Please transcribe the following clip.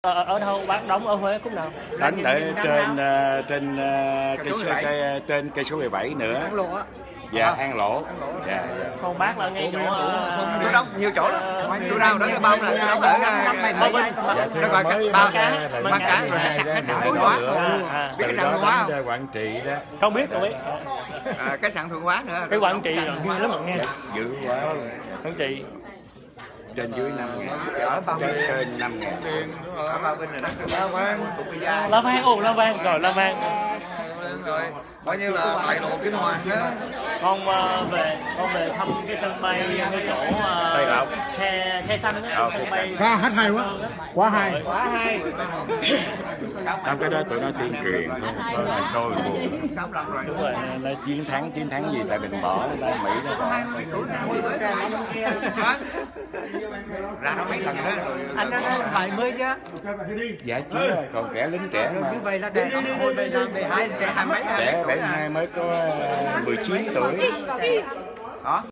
Ở đâu bán đóng ở Huế khúc nào? Đánh ở trên cây số 17 nữa. An Lộ á. Dạ, An Lỗ. Dạ. Con bác là ngay chỗ Chỗ đâu nhiều chỗ lắm. Chỗ nào đó bao là nó ở năm này mới bao cá rồi khách sạn Thượng Hóa. Biết khách sạn Thượng Hóa không? Quảng Trị đó. Không biết, không biết. Khách sạn Thượng Hóa nữa. Cái Quảng Trị là ghê lắm mà nghe. Dữ quá. Quảng Trị Trên dưới 5.000. Ở Phan Vinh. Trên 5.000. Ở Phan Vinh rồi đó. La Vang, La Vang rồi La Vang. Rồi coi như là đại lộ Kinh Hoàng đó. Con về thăm cái sân bay cái chỗ Tây Lộc. khe xanh á, sân bay. hết hay quá, quá hay. Quá hay. Trong cái đó tụi nó tuyên truyền thôi, có là coi buồn. Đúng rồi. Nó chiến thắng gì tại mình bỏ ra Mỹ nó bỏ. Ra nó mấy lần đó rồi. Anh đã 70 chứ. Dạ chưa, còn trẻ lính trẻ mà. Như vậy là trẻ hồi bây giờ 12 trẻ 20 Trẻ 72 mới có 19 tuổi. Đó.